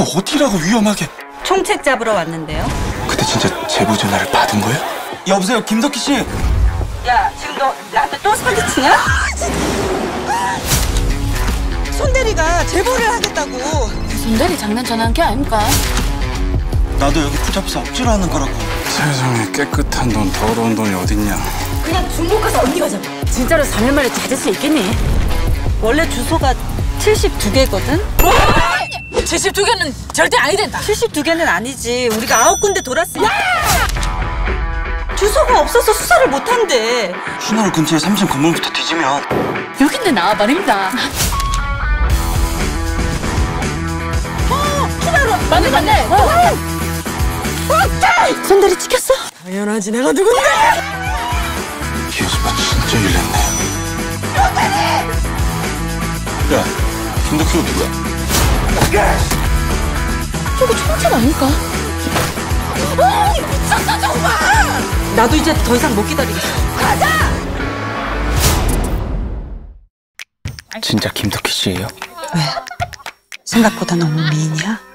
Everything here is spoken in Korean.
어디라고 위험하게. 총책 잡으러 왔는데요. 그때 진짜 제보 전화를 받은 거예요? 여보세요, 김덕희 씨. 야, 지금 너 나한테 또 사기치냐? 손대리가 제보를 하겠다고. 손대리 장난 전화한 게 아닙니까? 나도 여기 붙잡혀서 억지로 하는 거라고. 세상에 깨끗한 돈, 더러운 돈이 어딨냐. 그냥 중국 가서 언니가 잡아. 진짜로 3일 만에 찾을 수 있겠니? 원래 주소가 72개거든? 72개는 절대 아니 된다. 72개는 아니지. 우리가 9군데 돌았으니까. 주소가 없어서 수사를 못한대. 신호를 근처에 3층 건물부터 뒤지면. 여긴데 나와버립니다. 맞네. 손대리 찍혔어? 당연하지, 내가 누군데? 기어스파 진짜 일냈네. 야, 김덕희가 누구야? 저거 총책 아닐까? 미쳤어 정말! 나도 이제 더 이상 못 기다리겠어. 진짜 김덕희 씨예요? 왜? 생각보다 너무 미인이야?